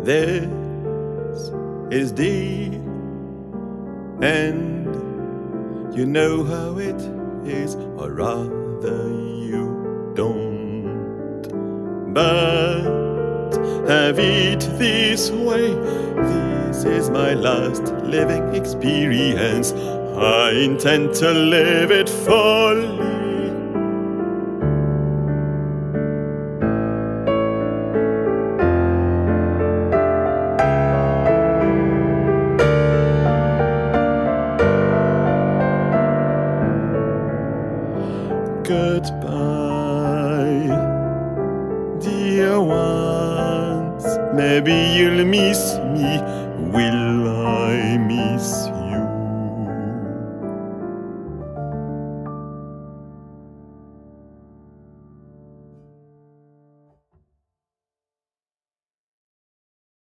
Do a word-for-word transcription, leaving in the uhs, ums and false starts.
This is the end. You know how it is, or rather you don't. But have it this way. This is my last living experience. I intend to live it fully. Goodbye, dear ones. Maybe you'll miss me. Will I miss you?